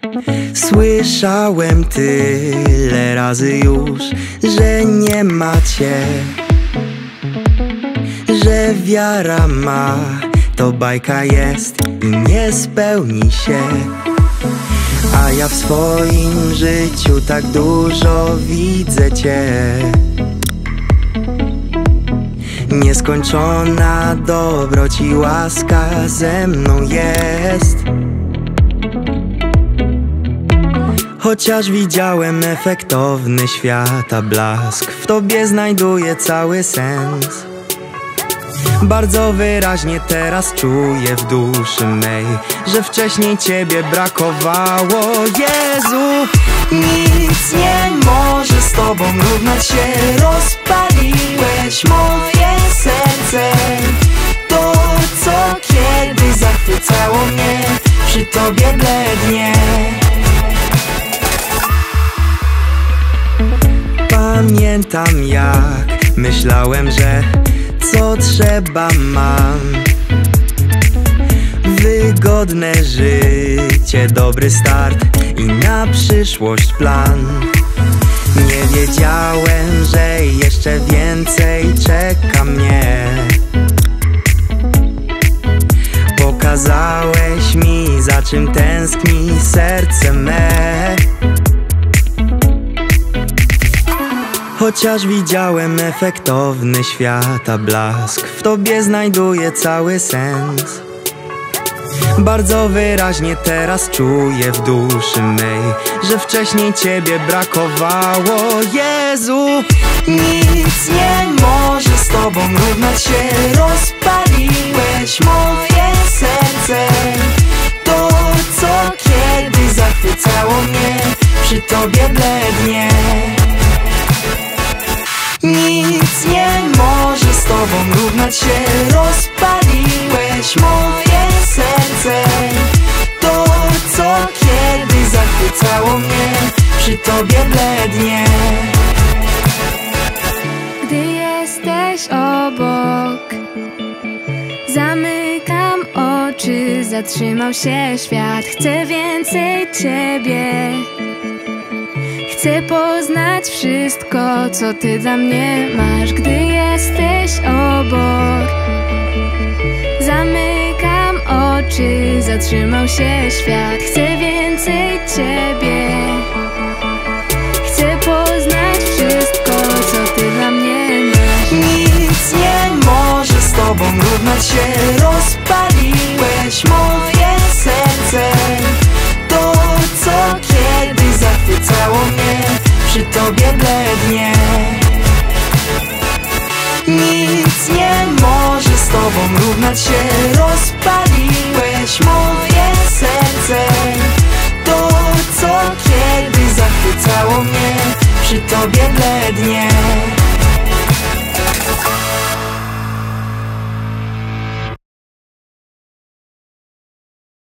Słyszałem tyle razy już, że nie macie, że wiara ma, to bajka jest i nie spełni się. A ja w swoim życiu tak dużo widzę Cię. Nieskończona dobroć i łaska ze mną jest. Chociaż widziałem efektowny świata blask, w Tobie znajduję cały sens. Bardzo wyraźnie teraz czuję w duszy mej, że wcześniej Ciebie brakowało. Jezu, nic nie może z Tobą równać się. Rozpaliłeś moje serce. To, co kiedyś zachwycało mnie, przy Tobie blednie. Pamiętam, jak myślałem, że co trzeba mam. Wygodne życie, dobry start i na przyszłość plan. Nie wiedziałem, że jeszcze więcej czeka mnie. Pokazałeś mi, za czym tęskni serce me. Chociaż widziałem efektowny świata blask, w Tobie znajduję cały sens. Bardzo wyraźnie teraz czuję w duszy mej, że wcześniej Ciebie brakowało. Jezu, nic nie może z Tobą równać się. Rozpaliłeś moje serce. To, co kiedyś zachwycało mnie, przy Tobie blednie. Nic nie może z Tobą równać się. Rozpaliłeś moje serce. To, co kiedyś zachwycało mnie, przy Tobie blednie. Gdy jesteś obok, zamykam oczy, zatrzymał się świat. Chcę więcej Ciebie. Chcę poznać wszystko, co Ty dla mnie masz. Gdy jesteś obok, zamykam oczy, zatrzymał się świat. Chcę więcej Ciebie. Chcę poznać wszystko, co Ty dla mnie masz. Nic nie może z Tobą równać się. Rozpaliłeś moje serce. To, co kiedyś zachwycało mnie, przy Tobie blednie. Nic nie może z Tobą równać się. Rozpaliłeś moje serce. To, co kiedyś zachwycało mnie, przy Tobie blednie.